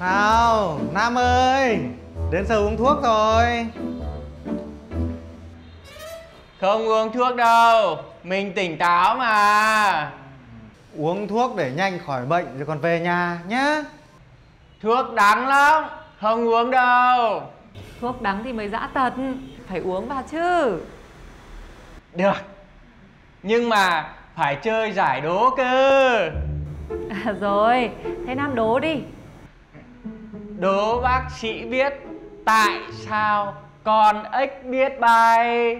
Nào, Nam ơi, đến giờ uống thuốc rồi. Không uống thuốc đâu, mình tỉnh táo mà. Uống thuốc để nhanh khỏi bệnh rồi còn về nhà nhá. Thuốc đắng lắm, không uống đâu. Thuốc đắng thì mới dã tật, phải uống vào chứ. Được, nhưng mà phải chơi giải đố cơ. Rồi, thế Nam đố đi. Đố bác sĩ biết tại sao con ếch biết bay.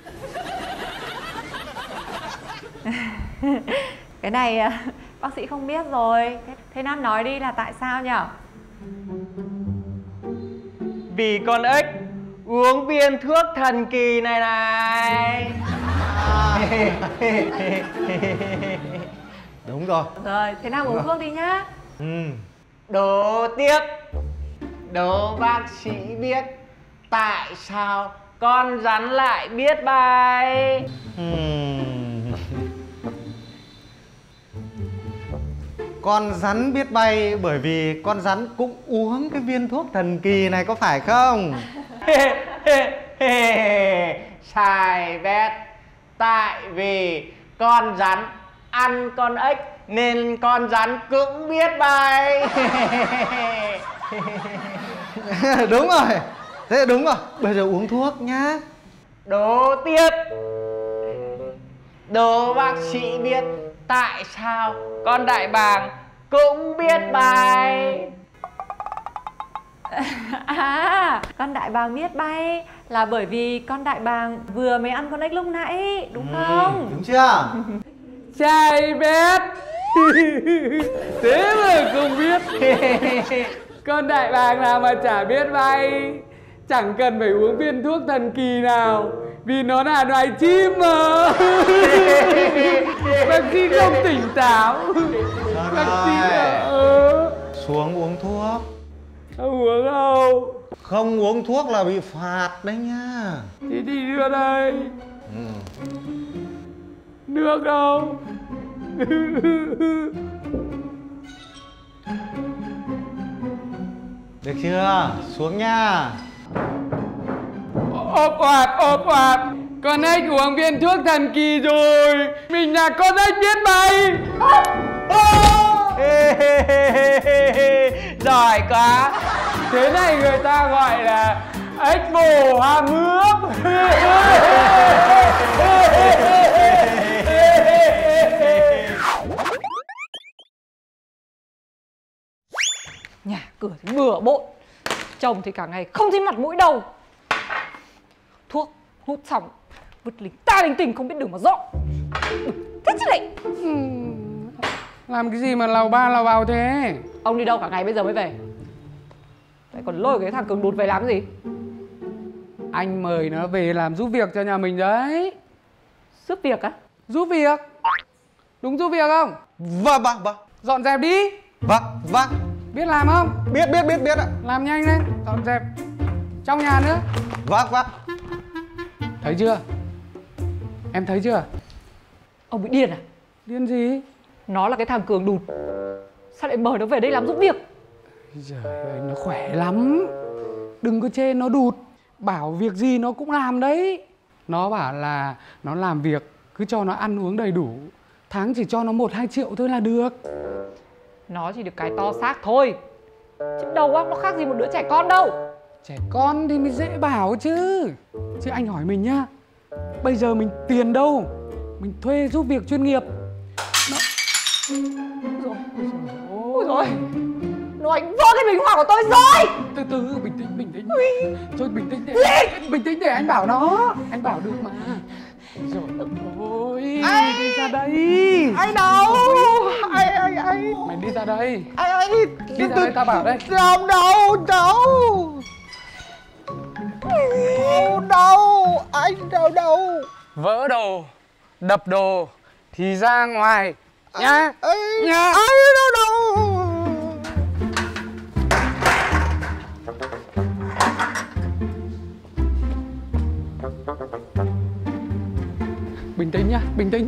Cái này bác sĩ không biết rồi. Thế Nam nói đi là tại sao nhở? Vì con ếch uống viên thuốc thần kỳ này này. Đúng rồi. Rồi, thế Nam uống thuốc đi nhá. Đố tiếp. Đố bác sĩ biết tại sao con rắn lại biết bay. Con rắn biết bay bởi vì con rắn cũng uống cái viên thuốc thần kỳ này, có phải không? Sai bét. Tại vì con rắn ăn con ếch nên con rắn cũng biết bay. Đúng rồi. Thế đúng rồi. Bây giờ uống thuốc nhá. Đố tiếp. Đố bác sĩ biết tại sao con đại bàng cũng biết bay. À, con đại bàng biết bay là bởi vì con đại bàng vừa mới ăn con ếch lúc nãy, đúng không? Đúng chưa? Sai bét. Thế mà không biết. Con đại bàng nào mà chả biết bay. Chẳng cần phải uống viên thuốc thần kỳ nào, vì nó là loài chim mà. Bác sĩ không tỉnh táo. Bác sĩ Xuống uống thuốc. không uống đâu. Không uống thuốc là bị phạt đấy nha. Thế thì đưa đây. Nước đâu? Được chưa? Xuống nha. Ộp oạt. Con ếch uống viên thuốc thần kỳ rồi. Mình là con ếch biết bay. Giỏi quá. Thế này người ta gọi là ếch bồ hàm ướp. Nhà cửa thì bừa bộn, chồng thì cả ngày không thấy mặt mũi đâu. Thuốc hút xong vứt linh ta linh tinh không biết đường mà dọn. Thế chứ lại. Làm cái gì mà lào ba lào vào thế? Ông đi đâu cả ngày bây giờ mới về? Lại còn lôi cái thằng Cường đột về làm cái gì? Anh mời nó về làm giúp việc cho nhà mình đấy. Giúp việc á? Giúp việc. Đúng giúp việc không? Vâng. Dọn dẹp đi. Vâng. Biết làm không? Biết ạ. Làm nhanh lên. Dọn dẹp trong nhà nữa. Vâng. Thấy chưa? Em thấy chưa? Ông bị điên à? Điên gì? Nó là cái thằng Cường đụt, sao lại mời nó về đây làm giúp việc? Trời ơi, nó khỏe lắm. Đừng có chê nó đụt. Bảo việc gì nó cũng làm đấy. Nó bảo là nó làm việc cứ cho nó ăn uống đầy đủ, tháng chỉ cho nó 1-2 triệu thôi là được. Nó chỉ được cái to xác thôi, chứ đầu óc nó khác gì một đứa trẻ con đâu. Trẻ con thì mới dễ bảo chứ. Chứ anh hỏi mình nhá, bây giờ mình tiền đâu? Mình thuê giúp việc chuyên nghiệp. Ôi rồi, nó đánh vỡ cái bình hoa của tôi rồi. Từ từ, bình tĩnh. Thôi bình tĩnh để anh bảo nó. Anh bảo được mà. Rồi ôi, đi ra đây. Anh đâu? Anh. Mày đi ra đây. Anh. Đi ra đây tao bảo đây. Đâu. Anh đâu. Vỡ đồ, đập đồ thì ra ngoài nhá. Nhá. Đâu. Bình tĩnh nhá, bình tĩnh.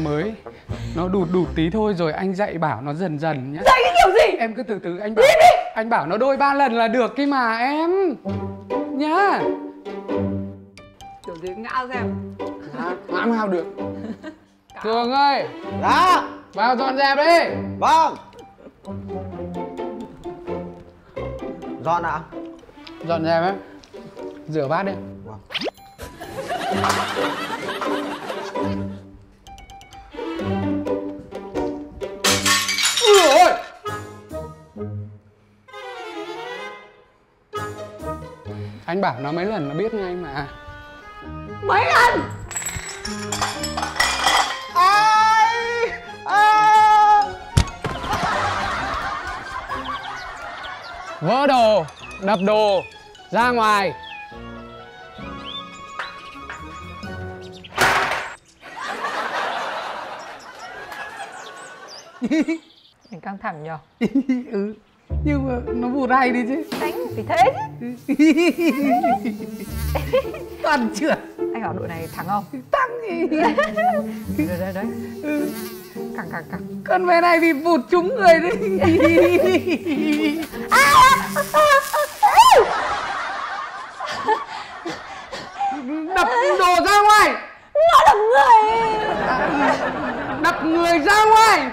Nó đụt tí thôi rồi anh dạy bảo nó dần nhá. Dạy cái kiểu gì? Em cứ từ từ anh bảo. Anh bảo nó đôi 3 lần là được cái mà em. Nhá. Kiểu gì ngã xem. Ngã nào được. Cường ơi. Dạ. Vào dọn dẹp đi. Vâng. Dọn ạ. Dọn dẹp ấy. Rửa bát đi. Vâng. Ôi. Anh bảo nó mấy lần nó biết ngay mà. Mấy lần? Vỡ đồ, đập đồ, ra ngoài. Mình căng thẳng nhờ. Ừ, nhưng mà nó vụt hay đi chứ. Đánh thì thế chứ. Toàn trượt. Anh bảo đội này thắng không? Tăng gì. Đấy. Căng. Con bé này bị vụt trúng người đấy. Đập đồ ra ngoài. Nó đập người. Đập người ra ngoài.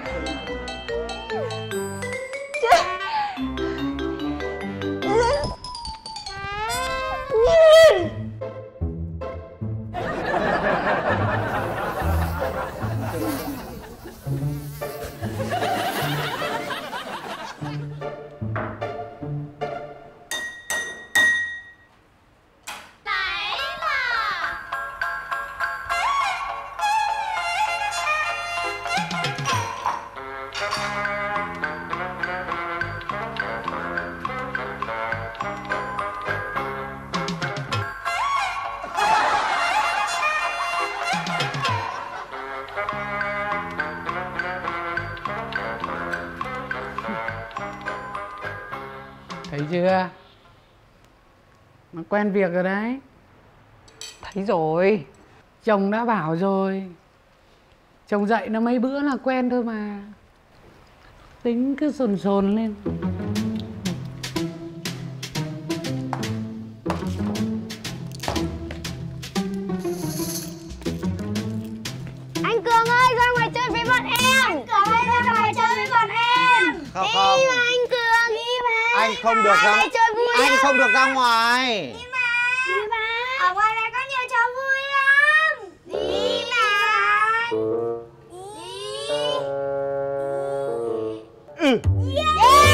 Thấy chưa? Nó quen việc rồi đấy. Thấy rồi. Chồng đã bảo rồi. Chồng dạy nó mấy bữa là quen thôi mà. Tính cứ sồn lên. Anh Cường ơi, ra ngoài chơi với bọn em. Anh Cường ơi, ra ngoài chơi với bọn em. Không. Đi mà anh Cường, đi mà. Anh không được ra. Chơi vui Anh lắm. không được ra ngoài. Đi mà. Ở ngoài này có nhiều trò vui lắm. Đi mà. Đi. Yeah.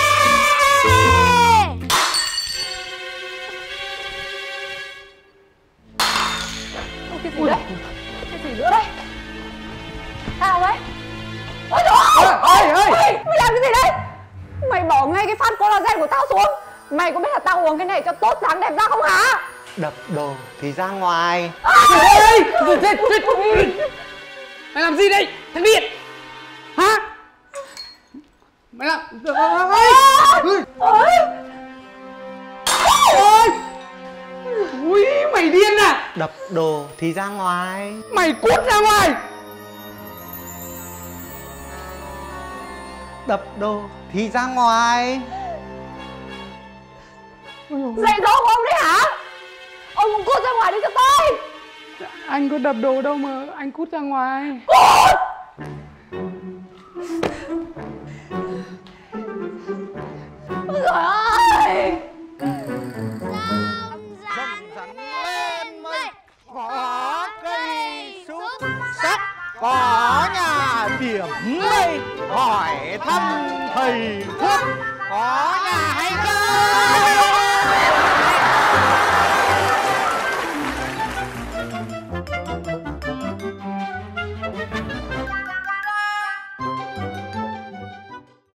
Cái gì đấy? Cái gì nữa đây? Sao đấy? Ôi trời ơi! Mày làm cái gì đây? Mày bỏ ngay cái phát collagen của tao xuống. Mày có biết là tao uống cái này cho tốt dáng đẹp da không hả? Đập đồ thì ra ngoài. Mày làm gì đây? Thằng điên. Hả? Mày làm... Ui, mày điên à? Đập đồ thì ra ngoài. Mày cút ra ngoài. Đập đồ thì ra ngoài. Dạy dỗ của ông đấy hả? Ông cũng cút ra ngoài đi cho tôi. Anh có đập đồ đâu mà anh cút ra ngoài. Ôi trời ơi! Rắn lên mây, có cây xúc sắc, có nhà điểm mây, hỏi thăm thầy thuốc, có nhà hay không?